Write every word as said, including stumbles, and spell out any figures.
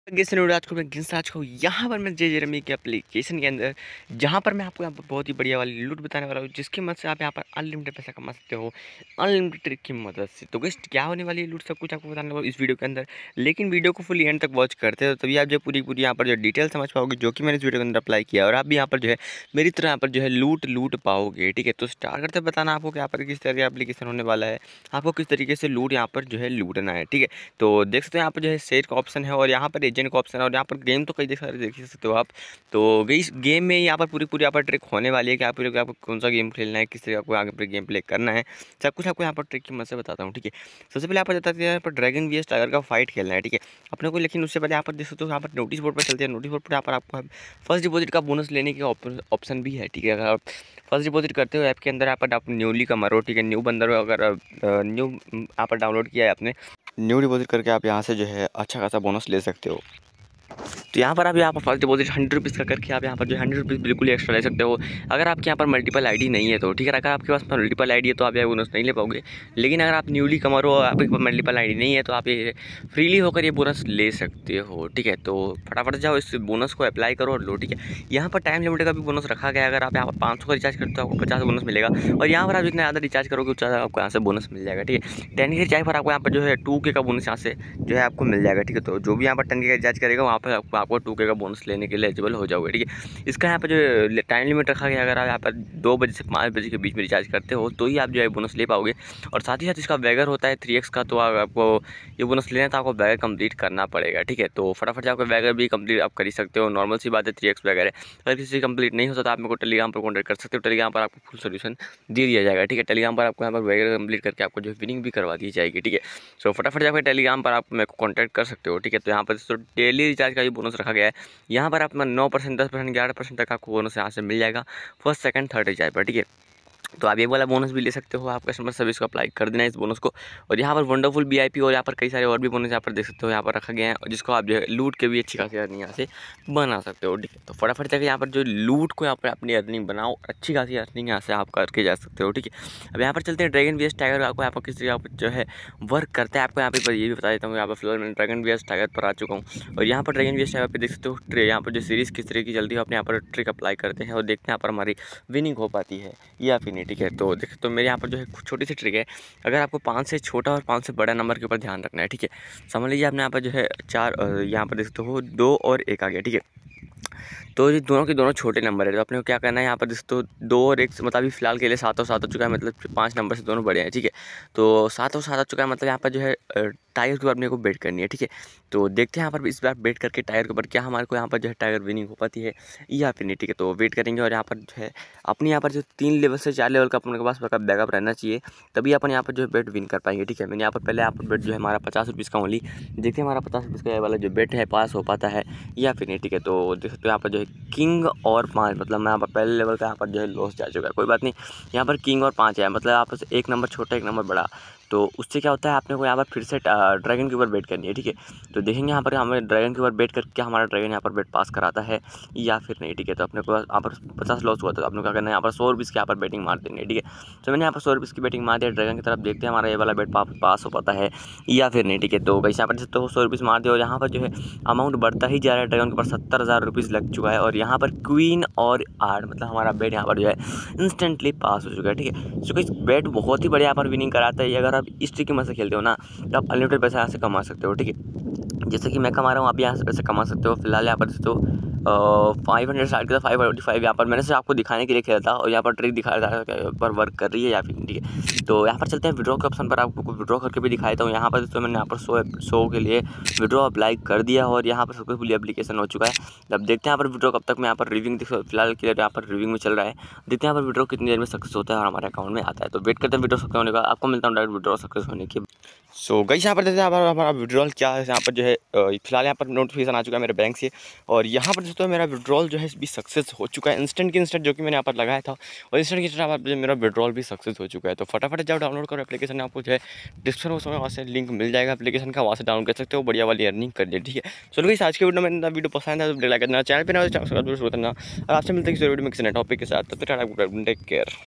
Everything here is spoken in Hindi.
गेसन और आज को मैं गिनस आज को यहाँ पर मैं जे जेरमी के एप्लीकेशन के अंदर जहाँ पर मैं आपको यहाँ पर बहुत ही बढ़िया वाली लूट बताने वाला हूँ, जिसकी मदद से आप यहाँ पर अनलिमिटेड पैसा कमा सकते हो अनलिमिटेड ट्रिक की मदद से। तो गाइस क्या होने वाली है लूट सब कुछ आपको बताने वाला हूँ इस वीडियो के अंदर, लेकिन वीडियो को फुल एंड तक वॉच करते हो तभी आप जो पूरी पूरी यहाँ पर जो डिटेल समझ पाओगे, जो कि मैंने इस वीडियो के अंदर अप्लाई किया और आप भी यहाँ पर जो है मेरी तरह यहाँ पर जो है लूट लूट पाओगे। ठीक है, तो स्टार्ट करते बताना आपको यहाँ पर किस तरह का एप्लीकेशन होने वाला है, आपको किस तरीके से लूट यहाँ पर जो है लूटना है। ठीक है, तो देख सकते हो यहाँ पर जो है शेयर का ऑप्शन है और यहाँ पर एजेंट का ऑप्शन है और यहाँ पर गेम तो कई देख सारे देख ही सकते हो आप। तो गई इस गेम में यहाँ पर पूरी पूरी यहाँ पर ट्रिक होने वाली है कि आप आपको कौन सा गेम खेलना है, किस तरह आपको आगे पर गेम प्ले करना है, सब कुछ आपको यहाँ पर ट्रिक की मदद से बताता हूँ। ठीक है, सबसे पहले आप बताते हैं यहाँ पर ड्रैगन वीएस टाइगर का फाइट खेलना है। ठीक है अपने को, लेकिन उससे पहले यहाँ पर देख सकते हो यहाँ पर नोटिस बोर्ड पर चलते हैं। नोटिस बोर्ड पर यहाँ पर आपको फर्स्ट डिपॉजिट का बोनस लेने के ऑप्शन भी है। ठीक है, अगर आप फर्स्ट डिपॉजिट करते हो ऐप के अंदर, यहाँ पर आप न्यूली कमा रहे हो। ठीक है, न्यू बंदर अगर न्यू यहाँ पर डाउनलोड किया है आपने, न्यू डिपॉजिट करके आप यहाँ से जो है अच्छा खासा बोनस ले सकते हो। तो यहाँ पर आप यहाँ पर फर्स्ट डिपॉजिट हंड्रेड रुपीज़ का करके आप यहाँ पर जो हंड्रेड रुपीज़ बिल्कुल एक्स्ट्रा ले सकते हो। अगर आपके यहाँ पर मल्टीपल आईडी नहीं है तो ठीक है, अगर आपके पास मल्टीपल आईडी है तो आप ये बोनस नहीं ले पाओगे, लेकिन अगर आप न्यूली कमर हो, आपके पास मल्टीपल आईडी नहीं है तो आप ये फ्रीली होकर ये बोनस ले सकते हो। ठीक है, तो फटाफट जाओ इस बोनस को अप्लाई करो और लो। ठीक है, यहाँ पर टाइम लिमिट का भी बोनस रखा गया है। अगर आप यहाँ पर पाँच सौ का रिचार्ज करते हो आपको पचास बोनस मिलेगा, और यहाँ पर आप जितना ज़्यादा रिचार्ज करोगे उतना आपको यहाँ से बोनस मिल जाएगा। ठीक है, टेन के रिचार्ज पर आपको यहाँ पर जो है टू के का बोनस यहाँ से जो है आपको मिल जाएगा। ठीक है, तो जो भी यहाँ पर टेन के का रिचार्ज करेगा वहाँ पर आपको आपको टू के का बोनस लेने के लिए एलिजिबल हो जाओगे। ठीक है, इसका यहाँ पर जो टाइम लिमिट रखा गया, अगर आप यहाँ पर दो बजे से पाँच बजे के बीच में रिचार्ज करते हो तो ही आप जो है बोनस ले पाओगे। और साथ ही साथ इसका वैगर होता है थ्री एक्स का, तो आपको ये बोनस लेना तो आपको वैगर कंप्लीट करना पड़ेगा। ठीक है, तो फटाफट से आपका वैगर भी कंप्लीट आप कर ही सकते हो, नॉर्मल सी बात है, थ्री एक्स वैगर है। अगर किसी कंप्लीट नहीं होता तो आप मेरे को टेलीग्राम पर कॉन्टैक्ट कर सकते हो, टेलीग्राम पर आपको फुल सोल्यूशन दे दिया जाएगा। ठीक है, टेलीग्राम पर आपको यहाँ पर वैगर कंप्लीट करके आपको जो विनिंग भी करवा दी जाएगी। ठीक है, सो फटाफट जाकर टेलीग्राम पर आप मेरे को कॉन्टैक्ट कर सकते हो। ठीक है, तो यहाँ पर तो डेली रिचार्ज का भी बोनस रखा गया है। यहाँ पर आप नौ परसेंट दस परसेंट ग्यारह परसेंट तक आपको बोनस यहाँ से मिल जाएगा फर्स्ट सेकंड थर्ड रिचार्ज पर। ठीक है, तो आप ये वाला बोनस भी ले सकते हो, आप कस्टमर सर्विस को अप्लाई कर देना है इस बोनस को। और यहाँ पर वंडरफुल वीआईपी और यहाँ पर कई सारे और भी बोनस यहाँ पर देख सकते हो यहाँ पर रखा गया है, जिसको आप जो है लूट के भी अच्छी खासी अर्निंग यहाँ से बना सकते हो। ठीक है, तो फटाफट जाकर यहाँ पर जो लूट को यहाँ पर अपनी अर्निंग बनाओ, अच्छी खासी अर्निंग यहाँ से आप करके जा सकते हो। ठीक है, अब यहाँ पर चलते हैं ड्रैगन वीएस टाइगर। आपको यहाँ पर किस तरीके आप जो है वर्क करता है आपको यहाँ पर ये भी बता देता हूँ। यहाँ पर फिलहाल मैं ड्रैगन वीएस टाइगर पर आ चुका हूँ और यहाँ पर ड्रैगन वीएस टाइगर पर देख सकते हो यहाँ पर जो सीरीज़ किस तरीके की चलती है, अपने यहाँ पर ट्रिक अप्लाई करते हैं और देखते हैं यहाँ पर हमारी विनिंग हो पाती है या फिर नहीं। ठीक है, तो देख तो मेरे यहाँ पर जो है छोटी सी ट्रिक है, अगर आपको पाँच से छोटा और पाँच से बड़ा नंबर के ऊपर ध्यान रखना है। ठीक है, समझ लीजिए आपने यहाँ पर जो है चार यहाँ पर देख सकते हो दो और एक आ गया। ठीक है, तो ये दोनों के दोनों छोटे नंबर है, तो अपने को क्या करना है, यहाँ पर दोस्तों दो और एक मतलब अभी फिलहाल के लिए सात और सात हो चुका है, मतलब पाँच नंबर से दोनों बड़े हैं। ठीक है, तो सात और सात हो चुका है, मतलब यहाँ पर जो है टाइगर के ऊपर अपने को बेट करनी है। ठीक है, तो देखते हैं यहाँ पर इस बार बेट करके टाइगर के ऊपर क्या हमारे को यहाँ पर जो है टाइगर विनिंग हो पाती है या फिर नहीं। ठीक है, तो वेट करेंगे और यहाँ पर जो है अपने यहाँ पर जो तीन लेवल से चार लेवल का अपने के पास बैकअप रहना चाहिए, तभी अपन यहाँ पर जो है बेट विन कर पाएंगे। ठीक है, मैंने यहाँ पर पहले यहाँ पर बेट जो है हमारा पचास रुपीज़ का ओनली, देखते हैं हमारा पचास रुपीज़ का वाला जो बेट है पास हो पाता है या फिर नहीं। ठीक है, तो देख सकते हो यहाँ पर जो है किंग और पाँच, मतलब मैं यहाँ पर पहले लेवल का यहाँ पर जो है लॉस जा चुका है, कोई बात नहीं। यहाँ पर किंग और पाँच है, मतलब आपस एक नंबर छोटा एक नंबर बड़ा, तो उससे क्या होता है आपने को यहाँ पर फिर से ड्रैगन के ऊपर बेट करनी है। ठीक है, तो देखेंगे यहाँ पर हमें ड्रैगन के ऊपर बेट करके हमारा ड्रैगन यहाँ पर बेट पास कराता है या फिर नहीं। ठीक है, तो अपने को यहाँ पर पचास लॉस हुआ, तो अपने को क्या करना है, यहाँ पर सौ रुपीज़ की यहाँ पर बैटिंग मार देनी है। ठीक है, तो मैंने यहाँ पर सौ रुपीज़ की बैटिंग मार दिया ड्रैगन की तरफ, देखते हैं हमारा ये वाला बेट पास हो पाता है या फिर नहीं। ठीक है, तो वैसे यहाँ पर तो सौ रुपीज़ मार दिया और यहाँ पर जो है अमाउंट बढ़ता ही जा रहा है। ड्रैगन के ऊपर सत्तर हज़ार रुपीज़ लग चुका है और यहाँ पर क्वीन और आठ, मतलब हमारा बेट यहाँ पर जो है इंस्टेंटली पास हो चुका है। ठीक है, सो इस बेट बहुत ही बढ़िया यहाँ पर विनिंग कराता है। अगर आप इस तरीके से खेलते हो ना तो आप अनलिमिटेड पैसा यहाँ से कमा सकते हो। ठीक है, जैसे कि मैं कमा रहा हूँ, आप यहाँ से पैसे कमा सकते हो। फिलहाल यहाँ पर तो फाइव हंड्रेड स्टार्ट किया था, फाइव फोर्टी फाइव यहाँ पर मैंने सिर्फ आपको दिखाने के लिए खेला था और यहाँ पर ट्रिक दिखा रहा था पर वर्क कर रही है या फिर। ठीक है, तो यहाँ पर चलते हैं विड्रॉ के ऑप्शन पर, आपको विड्रॉ करके भी दिखाया था। यहाँ पर तो मैंने यहाँ पर सौ सौ के लिए विड्रॉ अप्लाई कर दिया और यहाँ पर सक्सेसफुली एप्लीकेशन हो चुका है। अब देखते हैं यहाँ पर विड्रॉ कब तक मैं यहाँ पर रिव्यूइंग फिलहाल के लिए यहाँ पर रिव्यूइंग में चल रहा है, देखते हैं यहाँ पर विड्रॉ कितनी देर में सक्सेस होता है और हमारे अकाउंट में आता है। तो वेट करते हैं विड्रॉ सक्सेस होने का, आपको मिलता हूँ डायरेक्ट विड्रॉ सक्सेस होने के। सो गाइस यहाँ पर देखते हैं हमारा हमारा विड्रॉल क्या है। यहाँ पर जो है फिलहाल यहाँ पर नोटिफिकेशन आ चुका है मेरे बैंक से और यहाँ पर दोस्तों मेरा विड्रॉल जो है भी सक्सेस हो चुका है, इंस्टेंट की इंस्टेंट जो कि मैंने यहाँ पर लगाया था, और इंस्टेंट की इंस्टेंट मेरा विड्रॉल भी सक्सेस हो चुका है। तो फटाफट जाओ डाउनलोड करो एप्लीकेशन, आपको जो है डिस्क्रिप्शन बॉक्स में वहाँ से लिंक मिल जाएगा एप्लीकेशन का, वहाँ से डाउनलोड कर सकते हो, बढ़िया वाली अर्निंग कर ले। ठीक है, चलो गाइस आज के वीडियो में वीडियो पसंद है तो लाइक करना, चैनल पर ना और आपसे मिलते हैं किसी वीडियो में किसी नए टॉपिक के साथ, तब तक टेक केयर।